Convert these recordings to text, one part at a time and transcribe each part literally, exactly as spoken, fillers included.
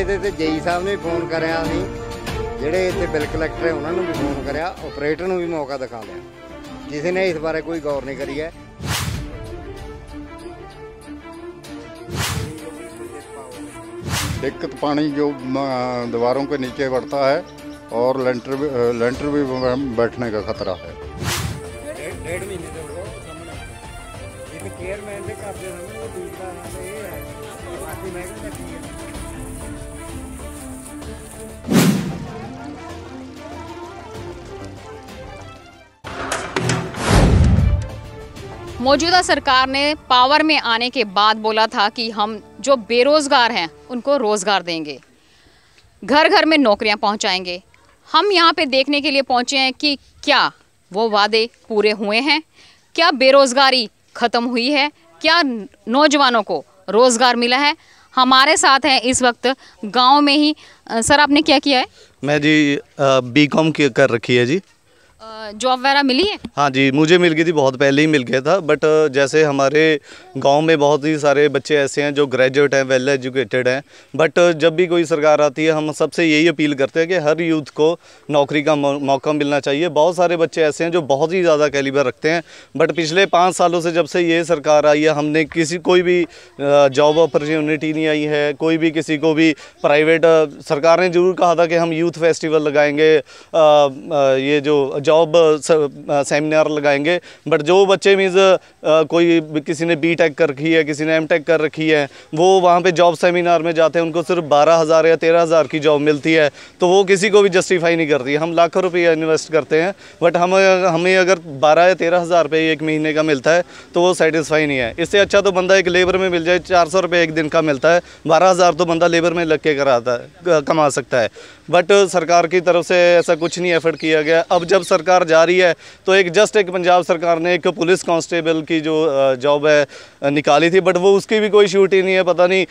ਇਹਦੇ ਤੇ ਜੇਈ ਸਾਹਿਬ ਨੇ ਫੋਨ ਕਰਿਆ ਸੀ, ਜਿਹੜੇ ਇੱਥੇ ਬਿੱਲ ਕਲੈਕਟਰ ਹੈ ਉਹਨਾਂ ਨੂੰ ਵੀ ਫੋਨ ਕਰਿਆ, ਆਪਰੇਟਰ ਨੂੰ ਵੀ ਮੌਕਾ ਦਿਖਾ ਲਿਆ, ਕਿਸੇ ਨੇ ਇਸ ਬਾਰੇ ਕੋਈ गौर नहीं करी है। दिक्कत पानी जो दीवारों के नीचे बढ़ता है और लेंटर भी लेंटर भी बैठने का खतरा है। डेढ़ महीने से वो सामने एक केयरमैन से कर दे वो दूसरा है ये है बाकी महंगा ठीक है। मौजूदा सरकार ने पावर में आने के बाद बोला था कि हम जो बेरोज़गार हैं उनको रोज़गार देंगे, घर घर में नौकरियां पहुंचाएंगे। हम यहां पे देखने के लिए पहुंचे हैं कि क्या वो वादे पूरे हुए हैं, क्या बेरोज़गारी ख़त्म हुई है, क्या नौजवानों को रोज़गार मिला है। हमारे साथ हैं इस वक्त गांव में ही। सर आपने क्या किया है? मैं जी बी कॉम कर रखी है जी। जॉब वगैरह मिली है? हाँ जी मुझे मिल गई थी, बहुत पहले ही मिल गया था। बट जैसे हमारे गांव में बहुत ही सारे बच्चे ऐसे हैं जो ग्रेजुएट हैं, वेल एजुकेटेड हैं, बट जब भी कोई सरकार आती है हम सबसे यही अपील करते हैं कि हर यूथ को नौकरी का मौका मिलना चाहिए। बहुत सारे बच्चे ऐसे हैं जो बहुत ही ज़्यादा कैलिबर रखते हैं, बट पिछले पाँच सालों से जब से ये सरकार आई है हमने किसी कोई भी जॉब अपॉर्चुनिटी नहीं आई है, कोई भी किसी को भी प्राइवेट। सरकार ने ज़रूर कहा था कि हम यूथ फेस्टिवल लगाएंगे, ये जो जॉब सेमिनार लगाएंगे, बट जो बच्चे मीन्स कोई किसी ने बी टेक कर रखी है, किसी ने एम टेक कर रखी है, वो वहाँ पे जॉब सेमिनार में जाते हैं, उनको सिर्फ बारह हज़ार या तेरह हज़ार की जॉब मिलती है, तो वो किसी को भी जस्टिफाई नहीं करती। हम लाखों रुपये इन्वेस्ट करते हैं, बट हम हमें अगर बारह या तेरह हज़ार रुपये एक महीने का मिलता है तो वो सेटिस्फाई नहीं है। इससे अच्छा तो बंदा एक लेबर में मिल जाए, चार सौ रुपये एक दिन का मिलता है, बारह हज़ार तो बंदा लेबर में लग के कराता है, कमा सकता है। बट सरकार की तरफ से ऐसा कुछ नहीं एफर्ट किया गया। अब जब सरकार जा रही है तो एक जस्ट एक पंजाब सरकार ने एक पुलिस कांस्टेबल की जो जॉब है निकाली थी, बट वो उसकी भी कोई शूट ही नहीं है। पता नहीं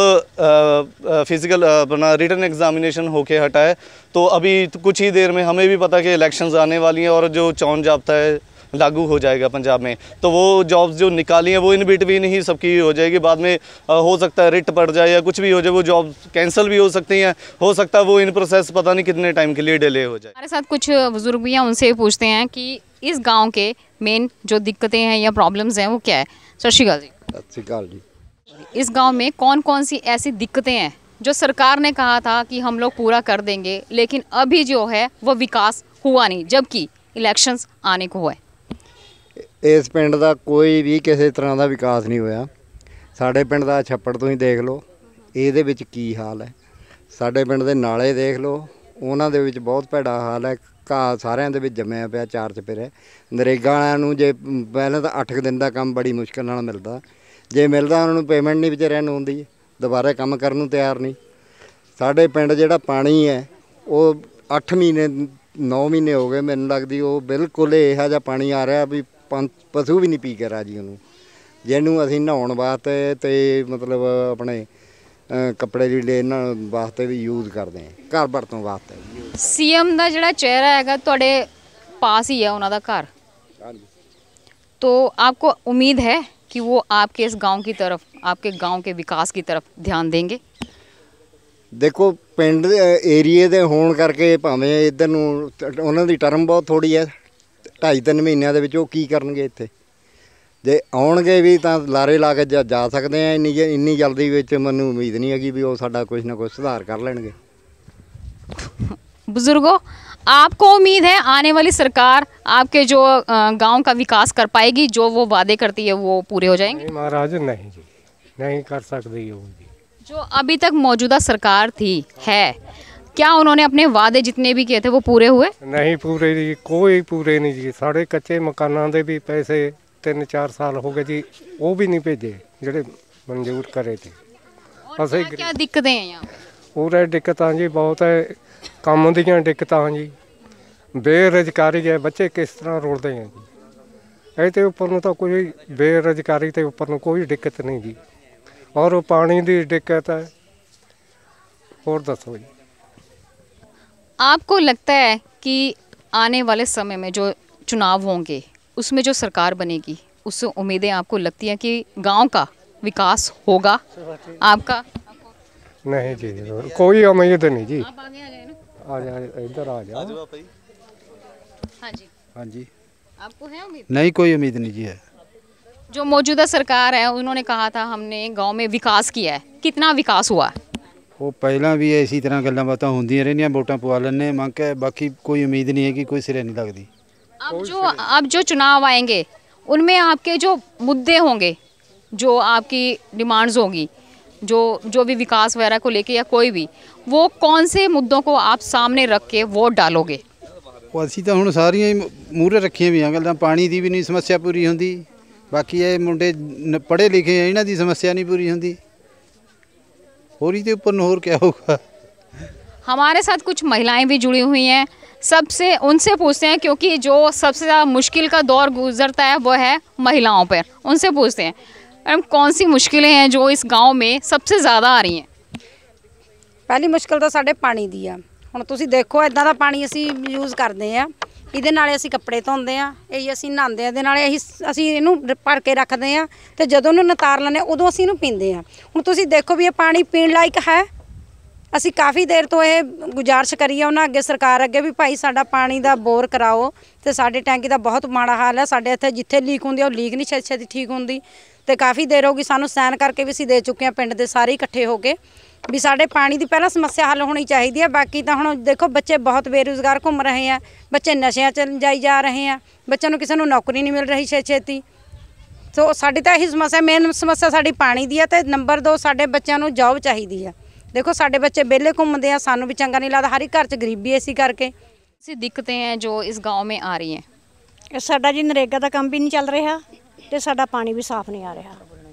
अब फिज़िकल अपना रिटन एग्जामिनेशन होके हटा है, तो अभी कुछ ही देर में हमें भी पता कि इलेक्शंस आने वाली हैं और जो चौन जाब्ता है लागू हो जाएगा पंजाब में, तो वो जॉब्स जो निकाली हैं वो इन बिटवीन ही सबकी हो जाएगी। बाद में हो सकता है रिट पड़ जाए या कुछ भी हो जाए, वो जॉब कैंसिल भी हो सकती हैं, हो सकता है वो इन प्रोसेस पता नहीं कितने टाइम के लिए डिले हो जाए। हमारे साथ कुछ बुजुर्ग भी हैं, उनसे पूछते हैं कि इस गाँव के मेन जो दिक्कतें हैं या प्रॉब्लम्स हैं वो क्या है। सत श्री अकाल जी। सत श्री अकाल जी। इस गाँव में कौन कौन सी ऐसी दिक्कतें हैं जो सरकार ने कहा था कि हम लोग पूरा कर देंगे, लेकिन अभी जो है वो विकास हुआ नहीं, जबकि इलेक्शंस आने को हुआ है? इस पिंड का कोई भी किसी तरह का विकास नहीं होया। साडे पिंड का छप्पड़ तो ही देख लो, ये की हाल है। साडे पिंड के नाले देख लो, उन्होंने बहुत भैड़ा हाल है। घाह सारिਆਂ ਦੇ ਵਿੱਚ जम्मिया पिया चार चपेरे। नरेगा वालिਆਂ ਨੂੰ जे पहले तो अठ दिन का काम बड़ी मुश्किल नाल मिलता, जे मिलता उन्होंने पेमेंट नहीं बेचारिਆਂ ਨੂੰ आउंदी, दोबारा काम करने ਨੂੰ ਤਿਆਰ नहीं। साडे पिंड जिहड़ा पानी है वो अठ महीने नौ महीने हो गए मैनूं लगदी वो बिल्कुल इहो जिहा पानी आ रहा भी पशु भी नहीं पी के राजी उन्होंने, जिन्हों असीं नहाउण वास्ते ते मतलब अपने कपड़े लीड़े इन्हां वास्ते भी यूज़ करते हैं, घर वरतों वास्ते। सीएम का जिहड़ा चेहरा हैगा तुहाडे पास ही है उन्हां दा घर, तो आपको उम्मीद है कि वो आपके इस गांव की तरफ, आपके गांव के विकास की तरफ ध्यान देंगे? देखो पिंड एरिए दे होण करके भावें इधर नूं उन्हां दी टर्म बहुत थोड़ी है, ढाई तीन महीनों के विच की करनगे इत्थे, जे आउणगे भी तो लारे ला के जा, जा सकते हैं। इन्नी इन्नी जल्दी विच मैनूं उम्मीद नहीं हैगी भी वो साडा कुछ ना कुछ सुधार कर लेंगे। बुजुर्गों, आपको उम्मीद है आने वाली सरकार आपके जो गांव का विकास कर पाएगी, जो वो वादे करती है वो पूरे हो जाएंगे? महाराज नहीं जी, नहीं कर सकती होगी। जो अभी तक मौजूदा सरकार थी है, क्या उन्होंने अपने वादे जितने भी किए थे वो पूरे हुए? नहीं पूरे जी, कोई पूरे नहीं जी। साढ़े कच्चे मकानों के भी पैसे तीन चार साल हो गए जी, वो भी नहीं भेजे ਜਿਹੜੇ मंजूर करे थे। क्या, क्या दिक्कतें हैं यहाँ? पूरे दिक्कत जी बहुत है, काम दियाँ दिक्कत जी, बेरोजगारी है, बच्चे किस तरह रुलते हैं जी। ये तो उपर तो कोई बेरोजगारी के उपर कोई दिक्कत नहीं जी, और वो पानी की दिक्कत है। और दसो जी, आपको लगता है कि आने वाले समय में जो चुनाव होंगे उसमें जो सरकार बनेगी उससे उम्मीदें आपको लगती हैं कि गांव का विकास होगा आपका? नहीं जी, कोई उम्मीद नहीं जी। आप आगे आ जाए ना। आ जा, इधर आ जा। हाँ जी, हाँ जी, आपको है उम्मीद? नहीं कोई उम्मीद नहीं जी है। जो मौजूदा सरकार है उन्होंने कहा था हमने गांव में विकास किया है, कितना विकास हुआ? वो पहला भी इसी तरह गल्लां बातां होंदियां रहियां, वोटां पवा लैने मंग के, बाकी कोई उम्मीद नहीं है कि कोई सिरे नहीं लगती। अब जो अब जो चुनाव आएंगे उनमें आपके जो मुद्दे होंगे, जो आपकी डिमांड्स होगी, जो जो भी विकास वगैरह को लेके या कोई भी, वो कौन से मुद्दों को आप सामने रख के वोट डालोगे? ਉਹ ਅਸੀਂ ਤਾਂ ਹੁਣ ਸਾਰੀਆਂ ਹੀ ਮੂਹਰੇ ਰੱਖੀਆਂ ਵੀ ਆ ਗੱਲਾਂ। ਪਾਣੀ ਦੀ ਵੀ ਨਹੀਂ ਸਮੱਸਿਆ ਪੂਰੀ ਹੁੰਦੀ, ਬਾਕੀ ਇਹ ਮੁੰਡੇ ਪੜ੍ਹੇ ਲਿਖੇ ਆ, ਇਹਨਾਂ ਦੀ ਸਮੱਸਿਆ ਨਹੀਂ ਪੂਰੀ ਹੁੰਦੀ। ਹੋਰ ਇਹਦੇ ਉੱਪਰ ਨੂੰ ਹੋਰ क्या होगा। हमारे साथ कुछ महिलाएं भी जुड़ी हुई हैं, सबसे उनसे पूछते हैं, क्योंकि जो सबसे ज़्यादा मुश्किल का दौर गुजरता है वो है महिलाओं पर। उनसे पूछते हैं मैडम कौन सी मुश्किलें हैं जो इस गांव में सबसे ज़्यादा आ रही हैं? ਪਹਿਲੀ ਮੁਸ਼ਕਲ ਤਾਂ ਸਾਡੇ ਪਾਣੀ ਦੀ ਆ। ਹੁਣ ਤੁਸੀਂ ਦੇਖੋ ਇਦਾਂ ਦਾ ਪਾਣੀ ਅਸੀਂ ਯੂਜ਼ ਕਰਦੇ ਆ, ਇਹਦੇ ਨਾਲ ਅਸੀਂ ਕੱਪੜੇ ਧੋਂਦੇ ਆ, ਇਹ ਅਸੀਂ ਨਹਾਉਂਦੇ ਆ, ਇਹਦੇ ਨਾਲ ਅਸੀਂ ਅਸੀਂ ਇਹਨੂੰ ਭਰ ਕੇ ਰੱਖਦੇ ਆ ਤੇ ਜਦੋਂ ਉਹਨੂੰ ਨਤਾਰ ਲੈਂਦੇ ਉਦੋਂ ਅਸੀਂ ਇਹਨੂੰ ਪੀਂਦੇ ਆ। ਹੁਣ ਤੁਸੀਂ ਦੇਖੋ ਵੀ ਇਹ ਪਾਣੀ ਪੀਣ ਲਾਇਕ ਹੈ। ਅਸੀਂ ਕਾਫੀ ਦੇਰ ਤੋਂ ਇਹ ਗੁਜ਼ਾਰਿਸ਼ ਕਰੀ ਆ ਉਹਨਾਂ ਅੱਗੇ, ਸਰਕਾਰ ਅੱਗੇ, ਵੀ ਭਾਈ ਸਾਡਾ ਪਾਣੀ ਦਾ ਬੋਰ ਕਰਾਓ ਤੇ ਸਾਡੇ ਟੈਂਕੀ ਦਾ ਬਹੁਤ ਮਾੜਾ ਹਾਲ ਹੈ। ਸਾਡੇ ਇੱਥੇ ਜਿੱਥੇ ਲੀਕ ਹੁੰਦੀ ਆ ਉਹ ਲੀਕ ਨਹੀਂ ਛੇਤੀ ਛੇਤੀ ਠੀਕ ਹੁੰਦੀ ਤੇ ਕਾਫੀ ਦੇਰ ਹੋ ਗਈ ਸਾਨੂੰ ਸਾਈਨ ਕਰਕੇ ਵੀ ਅਸੀਂ ਦੇ ਚੁੱਕੇ ਆ ਪਿੰਡ ਦੇ ਸਾਰੇ ਇਕੱਠੇ ਹੋ ਕੇ ਵੀ ਸਾਡੇ ਪਾਣੀ ਦੀ ਪਹਿਲਾਂ ਸਮੱਸਿਆ ਹੱਲ ਹੋਣੀ ਚਾਹੀਦੀ ਹੈ। ਬਾਕੀ ਤਾਂ ਹੁਣ ਦੇਖੋ ਬੱਚੇ ਬਹੁਤ ਬੇਰੁਜ਼ਗਾਰ ਘੁੰਮ ਰਹੇ ਆ, ਬੱਚੇ ਨਸ਼ਿਆਂ 'ਚ ਜਾਈ ਜਾ ਰਹੇ ਆ, ਬੱਚਿਆਂ ਨੂੰ ਕਿਸੇ ਨੂੰ ਨੌਕਰੀ ਨਹੀਂ ਮਿਲ ਰਹੀ ਛੇ ਛੇਤੀ। ਸੋ ਸਾਡੀ ਤਾਂ ਇਹੀ ਸਮੱਸਿਆ, ਮੇਨ ਸਮੱਸਿਆ ਸਾਡੀ ਪਾਣੀ ਦੀ ਹੈ ਤੇ ਨੰਬਰ ਦੋ ਸਾਡੇ ਬੱਚਿਆਂ ਨੂੰ ਜੌਬ ਚਾਹੀਦੀ ਆ। देखो साढ़े बच्चे बेले घूमते हैं, सानू भी चंगा नहीं लगता, हर एक घर च गरीबी इसी करके। ऐसी दिक्कतें हैं जो इस गांव में आ रही हैं। साडा जी नरेगा का काम भी नहीं चल रहा ते साडा पानी भी साफ नहीं आ रहा।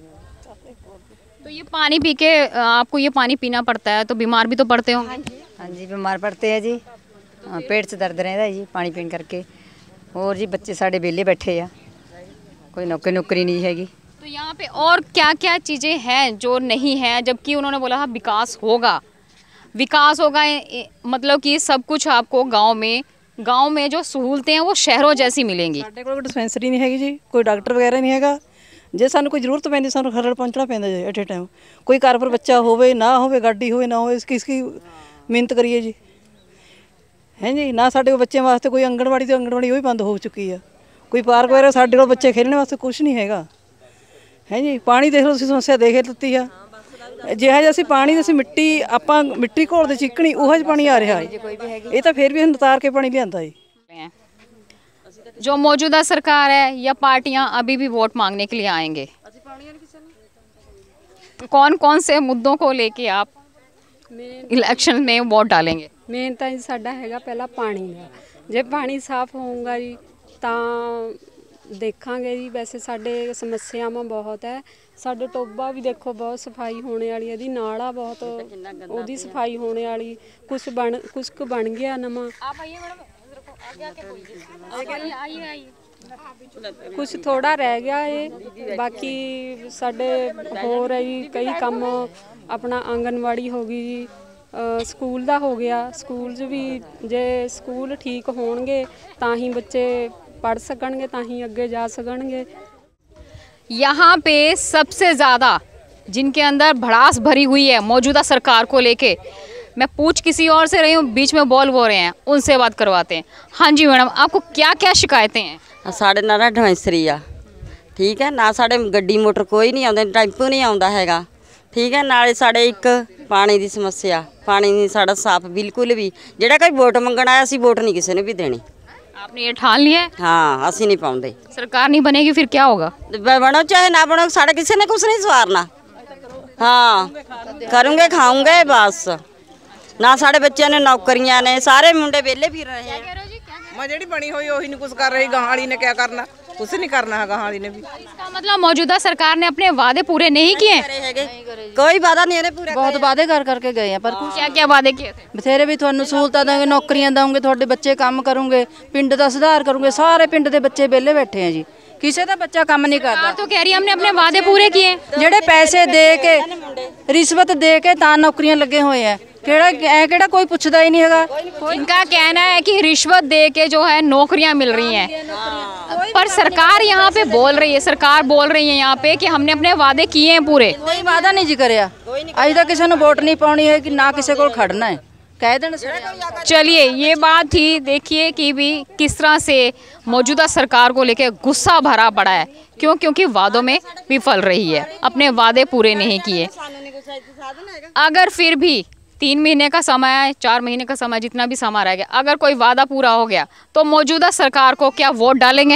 तो ये पानी पी के आपको ये पानी पीना पड़ता है, तो बीमार भी तो पड़ते होंगे? हाँ जी बीमार पड़ते हैं जी, हाँ, पेट से दर्द रहता है जी पानी पीने करके। और जी बच्चे साढ़े बेले बैठे आ, कोई नौकरी नौकरी नहीं हैगी। तो यहाँ पे और क्या क्या चीज़ें हैं जो नहीं है, जबकि उन्होंने बोला था विकास होगा, विकास होगा मतलब कि सब कुछ आपको गांव में गांव में जो सहूलतें हैं वो शहरों जैसी मिलेंगी। ਸਾਡੇ ਕੋਲ ਡਿਸਪੈਂਸਰੀ ਨਹੀਂ ਹੈਗੀ ਜੀ, ਕੋਈ ਡਾਕਟਰ ਵਗੈਰਾ ਨਹੀਂ ਹੈਗਾ। ਜੇ ਸਾਨੂੰ ਕੋਈ ਜ਼ਰੂਰਤ ਪੈਂਦੀ ਸਾਨੂੰ ਖਰੜ ਪਹੁੰਚਣਾ ਪੈਂਦਾ ਜੀ ਐਟ ਏ ਟਾਈਮ। ਕੋਈ ਘਰ ਪਰ ਬੱਚਾ ਹੋਵੇ ਨਾ ਹੋਵੇ, ਗਾਡੀ ਹੋਵੇ ਨਾ ਹੋਵੇ, ਕਿਸ ਕੀ ਮਿਹਨਤ ਕਰੀਏ ਜੀ, ਹੈ ਜੀ। ਨਾ ਸਾਡੇ ਕੋਲ ਬੱਚਿਆਂ ਵਾਸਤੇ ਕੋਈ ਆਂਗਣਵਾੜੀ ਤੇ ਆਂਗਣਵਾੜੀ ਉਹ ਵੀ ਬੰਦ ਹੋ ਚੁੱਕੀ ਆ। ਕੋਈ ਪਾਰਕ ਵਗੈਰਾ ਸਾਡੇ ਕੋਲ ਬੱਚੇ ਖੇਡਣ ਵਾਸਤੇ ਕੁਝ ਨਹੀਂ ਹੈਗਾ, ਹੈ ਜੀ। ਪਾਣੀ ਦੇਖ ਲਓ ਤੁਸੀਂ, ਸਮੱਸਿਆ ਦੇਖ ਦਿੱਤੀ ਆ। ਜਿਹੜਾ ਜਿਹਾ ਅਸੀਂ ਪਾਣੀ ਅਸੀਂ ਮਿੱਟੀ ਆਪਾਂ ਮਿੱਟੀ ਘੋਲਦੇ ਚਿੱਕਣੀ ਉਹੋ ਜਿਹਾ ਪਾਣੀ ਆ ਰਿਹਾ ਹੈ। ਇਹ ਤਾਂ ਫਿਰ ਵੀ ਨਤਾਰ ਕੇ ਪਾਣੀ ਲਿਆਂਦਾ ਹੈ। जो मौजूदा सरकार है या पार्टियां अभी भी वोट मांगने के लिए आएंगे, कौन कौन से मुद्दों को लेके आप इलेक्शन में वोट डालेंगे? मेन तो साडा हैगा पहला पानी का, जे पानी साफ होगा जी तो देखांगे जी। वैसे साडे समस्यावां बहुत है, साडे टोबा भी देखो बहुत सफाई होने वाली है, नाला बहुत ओदी सफाई होने वाली, कुछ बन कुछ क बन गया नवा, कुछ थोड़ा रह गया है। बाकी साडे होर है जी कई काम, अपना आंगनवाड़ी हो गई जी, स्कूल दा हो गया, स्कूल च भी जे स्कूल ठीक होणगे तां ही बच्चे पढ़ सकणगे, तां ही अगे जा सकणगे। यहाँ पे सबसे ज़्यादा जिनके अंदर भड़ास भरी हुई है मौजूदा सरकार को लेके, मैं पूछ किसी और से रही हूँ, बीच में बोल बोल रहे हैं, उनसे बात करवाते हैं। हाँ जी मैडम, आपको क्या क्या शिकायतें हैं? साढ़े ना डिस्पैंसरी आ, ठीक है ना, साढ़े गड्डी मोटर कोई नहीं आते, टैंपू नहीं आता हैगा, ठीक है। नाले साढ़े एक पानी की समस्या, पानी नहीं साढ़ा साफ बिल्कुल भी। जेड़ा कोई वोट मंगण आया असीं वोट नहीं किसी ने भी देनी। आपने ये ठान लिया है? हाँ असीं नहीं पाउंदे। सरकार नहीं बनेगी फिर क्या होगा? बनो चाहे ना बनो, साढ़े किसी ने कुछ नहीं सवारना। हाँ करूँगे खाऊंगे बस, ना साढ़े बच्चों ने नौकरियां ने, सारे मुंडे वेले फिर रहे हैं। मैं जेड़ी बनी हुई वही नहीं कुछ कर रही, गाँव वाली ने क्या करना, कुछ नहीं करना है गाँव वाली ने भी। इसका मतलब मौजूदा सरकार ने अपने वादे पूरे नहीं किए? कोई वादा नहीं पूरा, बहुत वादे कर करके गए हैं, पर कुछ क्या क्या वादे किए थे? बथेरे भी ਤੁਹਾਨੂੰ ਸਹੂਲਤਾਂ ਦਾਂਗੇ, ਨੌਕਰੀਆਂ ਦਾਂਗੇ, ਤੁਹਾਡੇ ਬੱਚੇ ਕੰਮ ਕਰੂੰਗੇ, ਪਿੰਡ ਦਾ ਸੁਧਾਰ ਕਰੂੰਗੇ। ਸਾਰੇ ਪਿੰਡ ਦੇ ਬੱਚੇ ਵਿਹਲੇ ਬੈਠੇ ਆ ਜੀ, ਕਿਸੇ ਦਾ ਬੱਚਾ ਕੰਮ ਨਹੀਂ ਕਰਦਾ। तो कह रही है हमने अपने वादे पूरे किए। ਜਿਹੜੇ ਪੈਸੇ ਦੇ ਕੇ ਰਿਸ਼ਵਤ ਦੇ ਕੇ ਤਾਂ ਨੌਕਰੀਆਂ ਲੱਗੇ ਹੋਏ ਆ, ਕਿਹੜਾ ਐ ਕਿਹੜਾ ਕੋਈ ਪੁੱਛਦਾ ਹੀ ਨਹੀਂ ਹੈਗਾ। इनका कहना है कि रिश्वत दे के जो है नौकरियां मिल रही हैं। कोई पर सरकार यहाँ पे बोल रही है, सरकार बोल रही है यहाँ पे कि हमने अपने वादे किए हैं पूरे। कोई वादा नहीं जी करिया अज तक किसी ने वोट नहीं पानी है कि ना किसी को खड़ना है कह देना। चलिए ये बात थी, देखिए कि भी किस तरह से मौजूदा सरकार को लेकर गुस्सा भरा पड़ा है। क्यों? क्योंकि वादों में विफल रही है, अपने वादे पूरे नहीं किए। अगर फिर भी तीन महीने का समय है, चार महीने का समय, जितना भी समय रह गया, अगर कोई वादा पूरा हो गया तो मौजूदा सरकार को क्या वोट डालेंगे?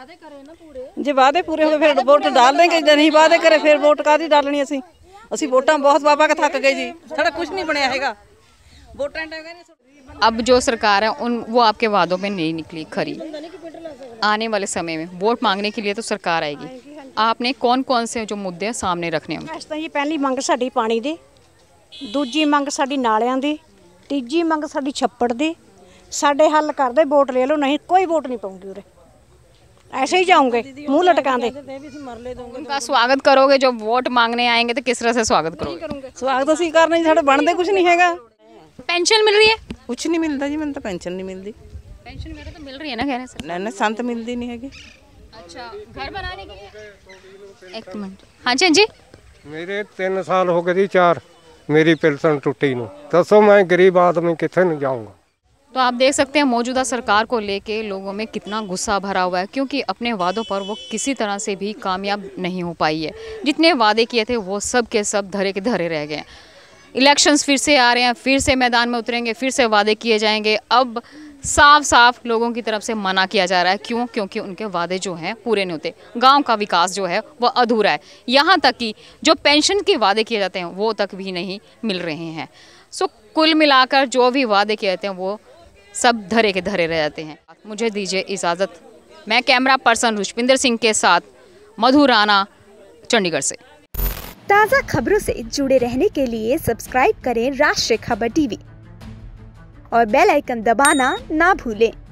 जे वादे पूरे हो फिर वोट डाल देंगे, जे नहीं वादे करे फिर वोट कादी डालनी असी असी वोटां बहुत बाबा का थक गए जी, साडा कुछ नहीं बनया हैगा। वोटां अब जो सरकार है उन वो आपके वादों में नहीं निकली खरी। आने वाले समय में वोट मांगने के लिए तो सरकार आएगी, आपने कौन कौन से जो मुद्दे सामने रखने होंगे? अस तां जी पहली मंग साडी पानी दी, दूजी मंग साडी नालियां दी, तीजी मंग साडी छप्पड़ दी। साडे हल कर दे, वोट ले लो, नहीं कोई वोट नहीं पाऊंगी उरे, ऐसे ही जाऊंगे मुंह लटकांदे। उनका स्वागत करोगे? जो वोट मांगने आएंगे तो किस तरह से स्वागत करोगे? स्वागत असी करना जी, साडे बनदे कुछ नहीं हैगा। पेंशन मिल रही है? कुछ नहीं मिलता जी, मैंने तो पेंशन नहीं मिलती। पेंशन वगैरह तो मिल रही है ना कहने से? नहीं नहीं संत मिलती नहीं हैगी। अच्छा, घर बनाने के लिए? एक मिनट, हाँ जी हाँ जी। मेरे तीन साल हो गए जी, चार मेरी पेंशन टुटी नूं, दसो मैं गरीब आदमी किथे नहीं जाऊँगा। तो आप देख सकते हैं मौजूदा सरकार को लेके लोगों में कितना गुस्सा भरा हुआ है, क्योंकि अपने वादों पर वो किसी तरह से भी कामयाब नहीं हो पाई है। जितने वादे किए थे वो सब के सब धरे के धरे रह गए। इलेक्शंस फिर से आ रहे हैं, फिर से मैदान में उतरेंगे, फिर से वादे किए जाएंगे। अब साफ साफ लोगों की तरफ से मना किया जा रहा है। क्यों? क्योंकि उनके वादे जो हैं पूरे नहीं होते, गांव का विकास जो है वो अधूरा है। यहाँ तक कि जो पेंशन के वादे किए जाते हैं वो तक भी नहीं मिल रहे हैं। सो कुल मिलाकर जो भी वादे किए जाते हैं वो सब धरे के धरे रह जाते हैं। मुझे दीजिए इजाज़त, मैं कैमरा पर्सन रुशपिंदर सिंह के साथ मधु राणा, चंडीगढ़ से। ताज़ा खबरों से जुड़े रहने के लिए सब्सक्राइब करें राष्ट्रीय खबर टीवी और बेल आइकन दबाना ना भूलें।